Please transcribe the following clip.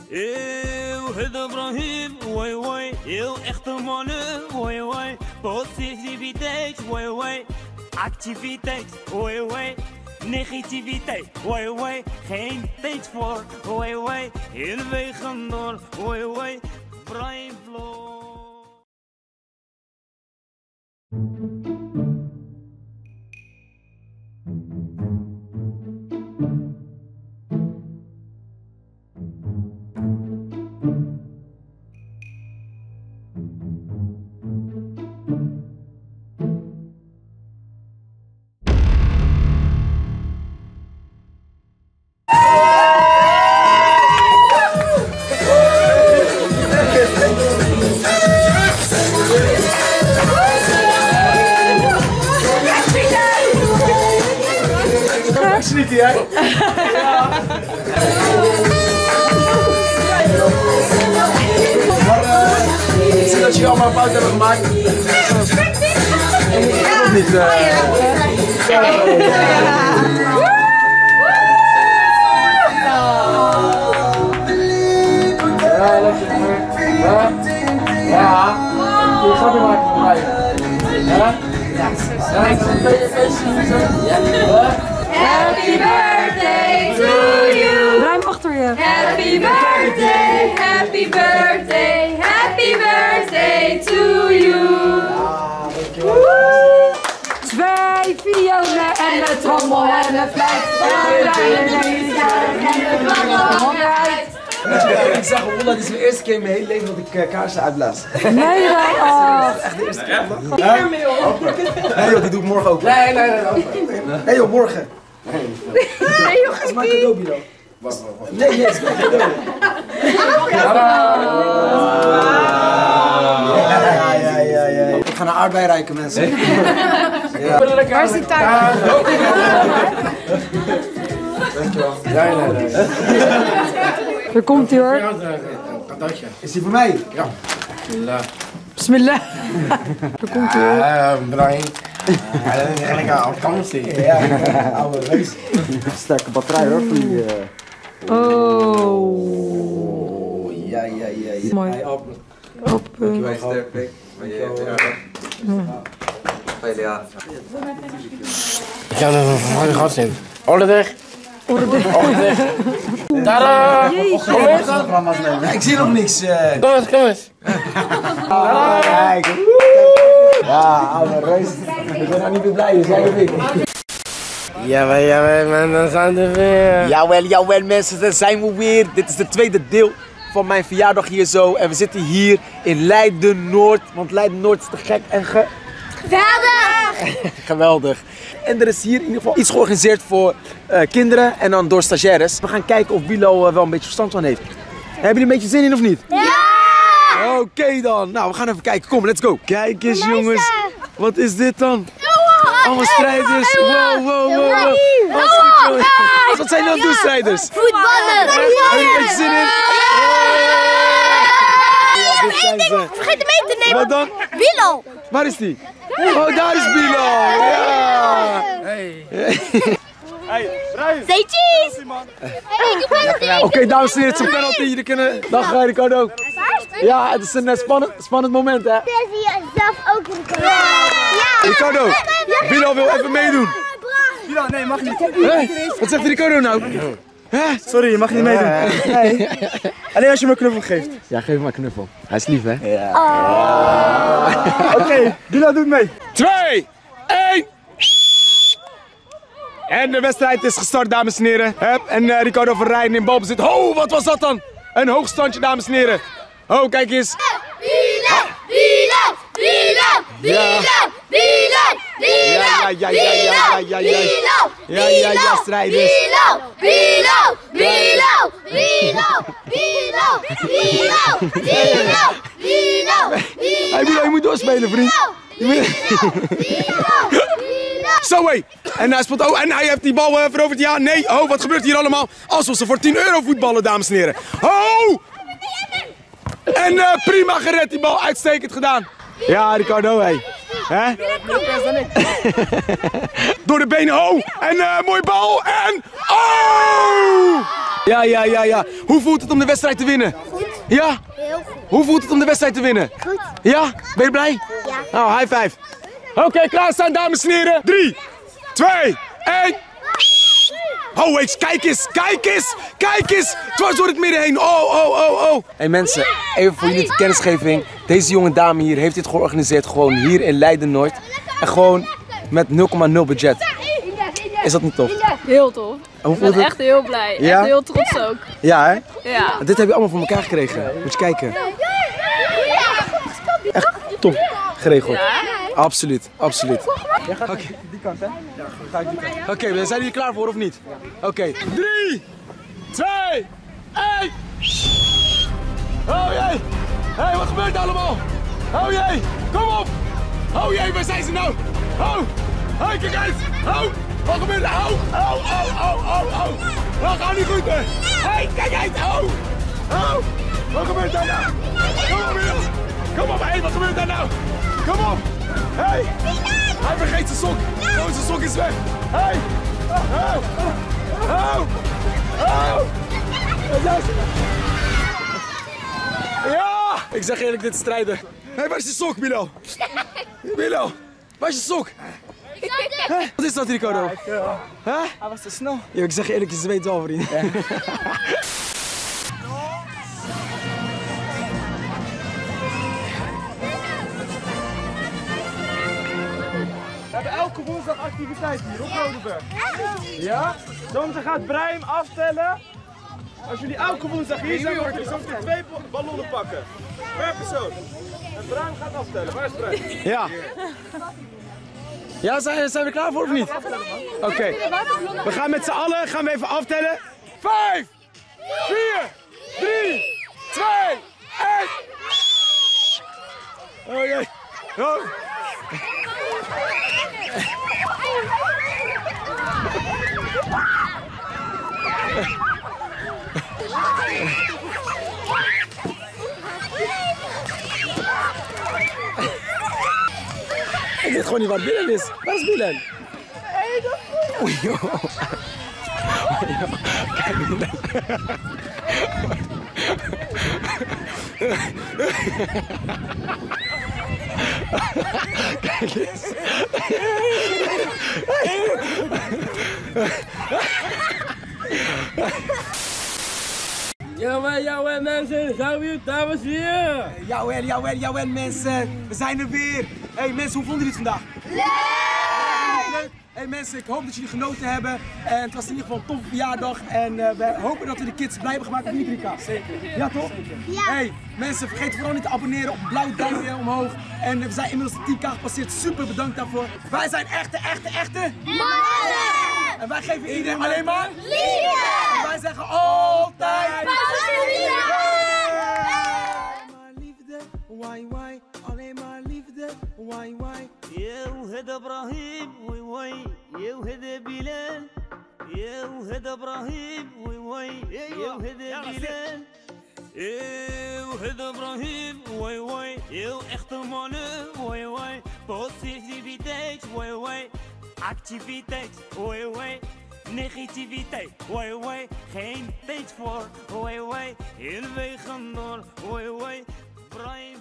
Eeuw, het Ibrahim, woi woi. Heel echte mannen, woi woi. Positiviteit, woi woi. Activiteit, woi woi. Negativiteit, woi woi. Geen tijd voor, woi woi. In wegen door, woi woi. Brian Flow. Sneaky, hè? Ja. Maar ik zie dat jullie allemaal een fout hebben gemaakt. Of niet? Ja, je gaat weer maken voor mij. Ja? Happy birthday to you. Ruim achter je. Happy birthday, happy birthday, happy birthday to you. 2 violen en een trommel en een fluit. Ik zag Rolla, dit is mijn eerste keer in mijn hele leven dat ik kaarsen uitblaas. Nee dan. Oh. Echt de eerste keer. Nee joh, die doe ik morgen ook. Nee. Nee joh, morgen. Nee joh, Dat is mijn cadeau, Bilo. Wacht. Nee, het is mijn cadeau. Ja. Ik ga naar aardbei rijken, mensen. Waar is die taart? Dankjewel. Nee. Daar komt hij hoor. Is die voor mij? Ja. Bismillah. Daar komt hij hoor. Brian. Eigenlijk aan vakantie. Ja, oude reus. Sterke batterij hoor, voor die... Oh. Ja. Mooi. Hey, op. Dankjewel. Sterk pik. Ik ga er een gas in. Orde weg. Tada! Ja, ik zie nog niks. Kom eens. Kijk. Ja, oude reus. Ik ben nou niet meer blij, dus jij of ik. Jawel, man, dan zijn we weer. Jawel mensen, daar zijn we weer. Dit is de tweede deel van mijn verjaardag hier zo. En we zitten hier in Leiden-Noord. Want Leiden-Noord is te gek en geweldig. En er is hier in ieder geval iets georganiseerd voor kinderen en dan door stagiaires. We gaan kijken of Bilo wel een beetje verstand van heeft. Hebben jullie een beetje zin in of niet? Ja! Oké dan. Nou, we gaan even kijken. Kom, let's go. Kijk eens jongens. Wat is dit dan? Allemaal strijders. Wow. Wat zijn jullie aan het doen, strijders? Voetballen! Heb je een beetje zin in? Nog één ding, vergeet hem mee te nemen. Wat dan? Bilo! Waar is die? Oh, daar is Bilo! Ja! Hey, say cheese! Oké, dames en heren, het is een penalty. Jullie kunnen... Dag Ricardo. Ja, het is een spannend moment, hè? Je zelf ook in de Ricardo, Bilo wil even meedoen. Bilo, nee, mag niet. Wat zegt Ricardo nou? Sorry, je mag niet meedoen. Nee. Alleen als je me een knuffel geeft. Ja, geef hem maar een knuffel. Hij is lief, hè? Ja. Oké, Bilo doet mee. 2, 1. En de wedstrijd is gestart, dames en heren. En Ricardo van Rijn in balbezit. Oh, wat was dat dan? Een hoogstandje, dames en heren. Oh, kijk eens. Ja, strijders. Hey, Bilo, je moet doorspelen, vriend. Zo hé! En hij speelt. Oh, en hij heeft die bal veroverd. Ja, nee. Oh, wat gebeurt hier allemaal? Alsof ze voor 10 euro voetballen, dames en heren. Oh! En prima gered, die bal. Uitstekend gedaan. Ja, Ricardo, hé. Hè? Door de benen. Oh! En mooie bal. En. Oh! Ja. Hoe voelt het om de wedstrijd te winnen? Goed. Ja? Heel goed. Hoe voelt het om de wedstrijd te winnen? Goed. Ja? Ben je blij? Ja. Nou, high five. Oké, klaarstaan dames en heren. 3, 2, 1. Oh, eens, kijk eens. Dwars door het midden heen. Oh. Hey mensen, even voor jullie de kennisgeving. Deze jonge dame hier heeft dit georganiseerd gewoon hier in Leiden-Noord. En gewoon met 0,0 budget. Is dat niet tof? Heel tof. Hoe Ik voelt ben het? echt heel blij. Ja? Echt heel trots ook. Ja, hè? Ja. Dit heb je allemaal voor elkaar gekregen. Moet je kijken. Echt top geregeld. Absoluut. Jij gaat die kant, hè? Ja, ga ik die kant. Oké, zijn jullie klaar voor of niet? Oké. 3, 2, 1. Oh jee. Hé, wat gebeurt er allemaal? Oh jee, kom op. Oh jee, waar zijn ze nou? Oh, hé, kijk uit. Oh, wat gebeurt er? Oh. Dat gaat niet goed, hè? Hé, kijk uit. Oh, wat gebeurt daar nou? Kom op, Miel. Kom op, hé, wat gebeurt daar nou? Kom op. Hé, hij vergeet zijn sok. Oh, zijn sok is weg. Hé. Ja, ik zeg eerlijk, dit is strijden. Hé, waar is je sok, Milo? Milo, waar is je sok? Wat is dat, Ricardo? Hij was te snel. Yo, ik zeg je eerlijk, je zweet wel, vriend. Ja. We hebben elke woensdag activiteit hier op Rodenburg. Ja? Zometeen gaat Breim aftellen. Als jullie elke woensdag hier zijn, mag je zometeen 2 ballonnen pakken. Per persoon. En Breim gaat aftellen. Waar is Breim? Ja. Ja, zijn we er klaar voor of niet? Oké. We gaan met z'n allen even aftellen. 5, 4, 3, 2, 1. Oh jee. Oh. Ik weet gewoon niet waar Bilen is. Waar is Bilen? Oei, joh. Kijk, Bilen. Kijk eens. Jawel mensen, zijn we hier, dames en heren? Jawel mensen, we zijn er weer. Hey mensen, hoe vonden jullie het vandaag? Leuk! Hey mensen, ik hoop dat jullie genoten hebben. En het was in ieder geval een toffe verjaardag. En we hopen dat we de kids blij hebben gemaakt, of niet, Rika? Zeker. Ja toch? Ja. Hey mensen, vergeet vooral niet te abonneren op het blauwe duimpje omhoog. En we zijn inmiddels de 10k gepasseerd, super bedankt daarvoor. Wij zijn echte Mannen! En wij geven iedereen alleen maar Liefde! En wij zeggen altijd Why, alleen maar liefde, why. Yo, het Ibrahim, why. Yo, het Bilal. Yo, het Ibrahim, why. Yo, het Bilal. Yo, het Ibrahim, why. Yo, echte mannen, why. Positiviteit, why. Activiteit, why. Negativiteit, why. Geen tijd voor, why. Heel wegen door, why. Brian